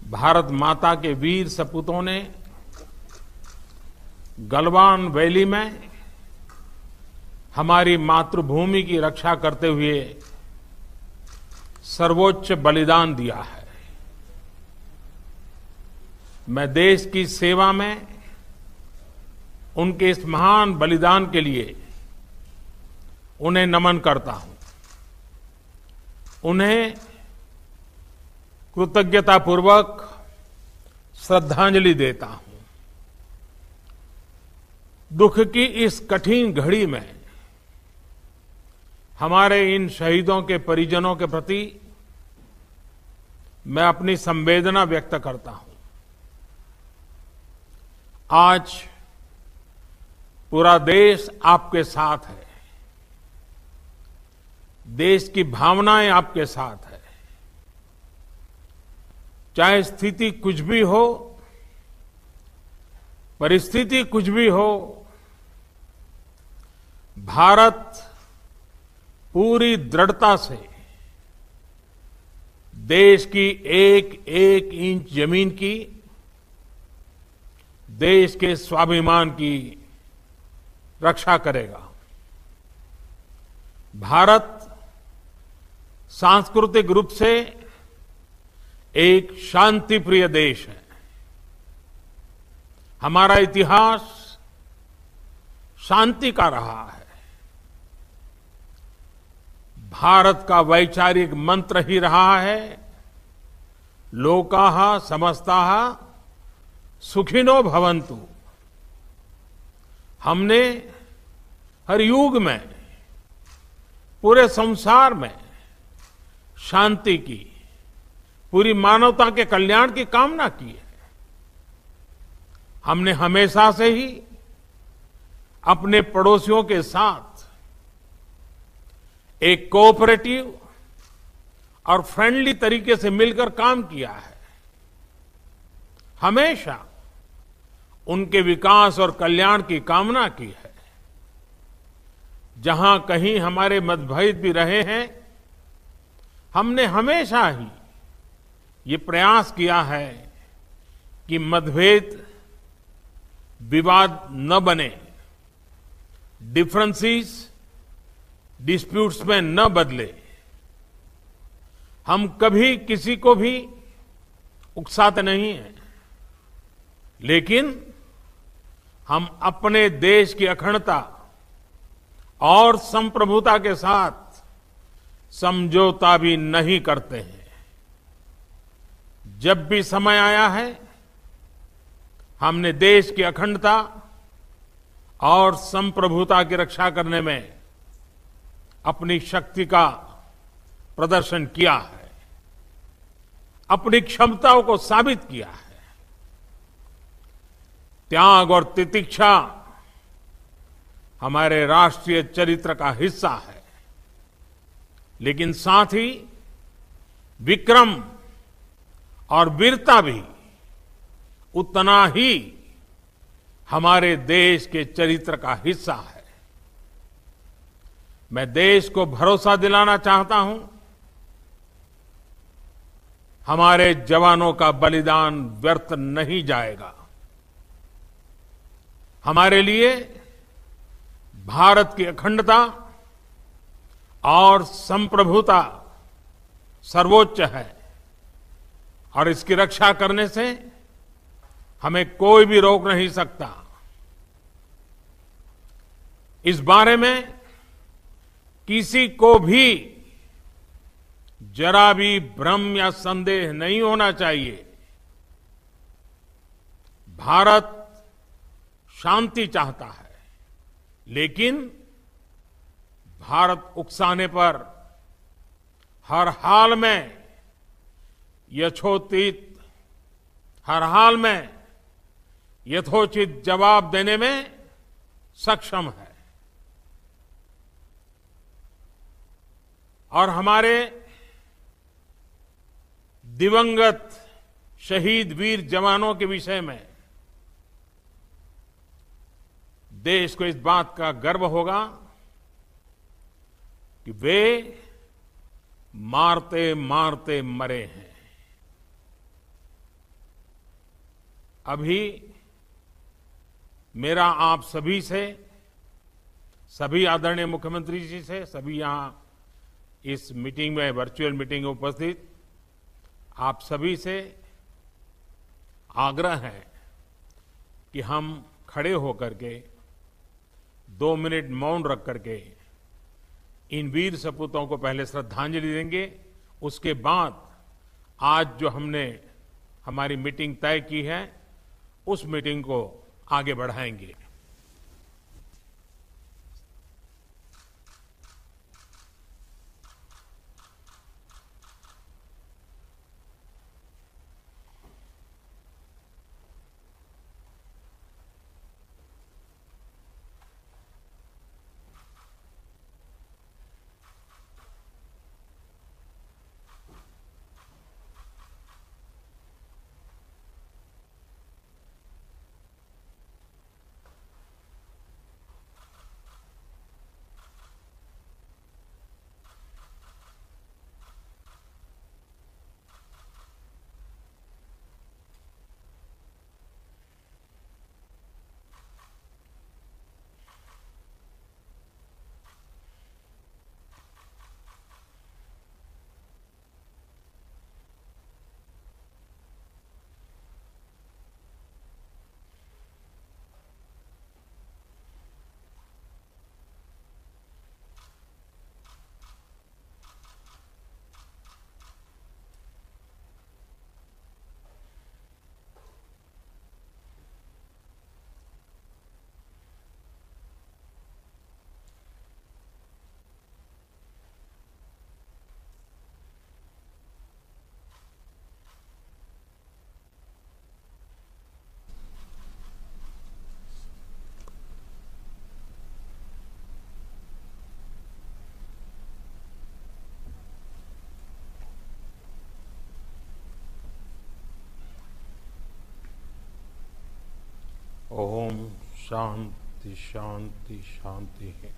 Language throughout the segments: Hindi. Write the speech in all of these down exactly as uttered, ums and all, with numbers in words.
भारत माता के वीर सपूतों ने गलवान वैली में हमारी मातृभूमि की रक्षा करते हुए सर्वोच्च बलिदान दिया है। मैं देश की सेवा में उनके इस महान बलिदान के लिए उन्हें नमन करता हूं। उन्हें कृतज्ञतापूर्वक श्रद्धांजलि देता हूं। दुख की इस कठिन घड़ी में हमारे इन शहीदों के परिजनों के प्रति मैं अपनी संवेदना व्यक्त करता हूं। आज पूरा देश आपके साथ है। देश की भावनाएं आपके साथ है। चाहे स्थिति कुछ भी हो, परिस्थिति कुछ भी हो, भारत पूरी दृढ़ता से देश की एक एक इंच जमीन की, देश के स्वाभिमान की रक्षा करेगा। भारत सांस्कृतिक रूप से एक शांति प्रिय देश है। हमारा इतिहास शांति का रहा है। भारत का वैचारिक मंत्र ही रहा है, लोकाः समस्ताः सुखिनो भवन्तु। हमने हर युग में, पूरे संसार में शांति की, पूरी मानवता के कल्याण की कामना की है। हमने हमेशा से ही अपने पड़ोसियों के साथ एक कोऑपरेटिव और फ्रेंडली तरीके से मिलकर काम किया है। हमेशा उनके विकास और कल्याण की कामना की है। जहां कहीं हमारे मतभेद भी रहे हैं, हमने हमेशा ही ये प्रयास किया है कि मतभेद विवाद न बने, डिफरेंसेस डिस्प्यूट्स में न बदले। हम कभी किसी को भी उकसाते नहीं हैं, लेकिन हम अपने देश की अखंडता और संप्रभुता के साथ समझौता भी नहीं करते हैं। जब भी समय आया है, हमने देश की अखंडता और संप्रभुता की रक्षा करने में अपनी शक्ति का प्रदर्शन किया है, अपनी क्षमताओं को साबित किया है। त्याग और तितिक्षा हमारे राष्ट्रीय चरित्र का हिस्सा है, लेकिन साथ ही विक्रम और वीरता भी उतना ही हमारे देश के चरित्र का हिस्सा है। मैं देश को भरोसा दिलाना चाहता हूं, हमारे जवानों का बलिदान व्यर्थ नहीं जाएगा। हमारे लिए भारत की अखंडता और संप्रभुता सर्वोच्च है, और इसकी रक्षा करने से हमें कोई भी रोक नहीं सकता। इस बारे में किसी को भी जरा भी भ्रम या संदेह नहीं होना चाहिए। भारत शांति चाहता है, लेकिन भारत उकसाने पर हर हाल में यथोचित हर हाल में यथोचित जवाब देने में सक्षम है। और हमारे दिवंगत शहीद वीर जवानों के विषय में देश को इस बात का गर्व होगा कि वे मारते मारते मरे हैं। अभी मेरा आप सभी से, सभी आदरणीय मुख्यमंत्री जी से, सभी यहाँ इस मीटिंग में, वर्चुअल मीटिंग में उपस्थित आप सभी से आग्रह है कि हम खड़े होकर के दो मिनट मौन रख करके इन वीर सपूतों को पहले श्रद्धांजलि देंगे। उसके बाद आज जो हमने हमारी मीटिंग तय की है उस मीटिंग को आगे बढ़ाएंगे। ओम शांति शांति शांति है।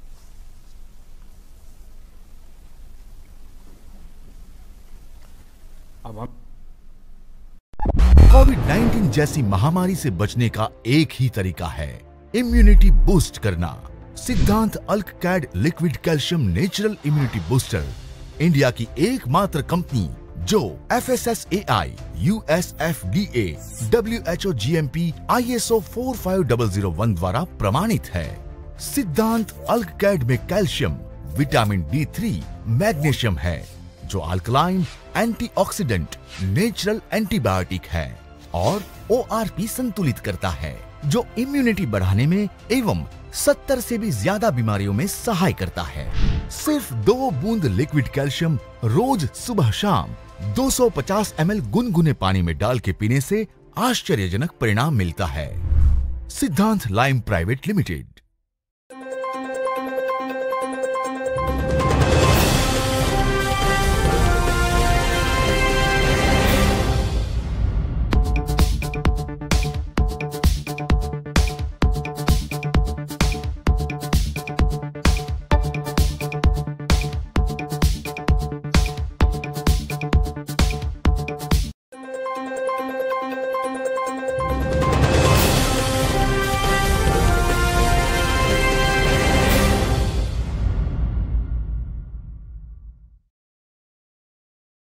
अब हम कोविड नाइन्टीन जैसी महामारी से बचने का एक ही तरीका है, इम्यूनिटी बूस्ट करना। सिद्धांत अल्क कैड liquid calcium natural immunity booster India की एकमात्र कंपनी जो F S S A I, U S F D A, W H O G M P, I S O four five zero zero one द्वारा प्रमाणित है। सिद्धांत अल्क कैड में calcium, vitamin D three, magnesium है जो अल्कलाइन, एंटीऑक्सीडेंट, नेचुरल एंटीबायोटिक है और ओ आर पी संतुलित करता है जो इम्यूनिटी बढ़ाने में एवं सत्तर से भी ज्यादा बीमारियों में सहाय करता है। सिर्फ दो बूंद लिक्विड कैल्शियम रोज सुबह शाम दो सौ पचास एम एल गुनगुने पानी में डाल के पीने से आश्चर्यजनक परिणाम मिलता है। सिद्धांत लाइम प्राइवेट लिमिटेड।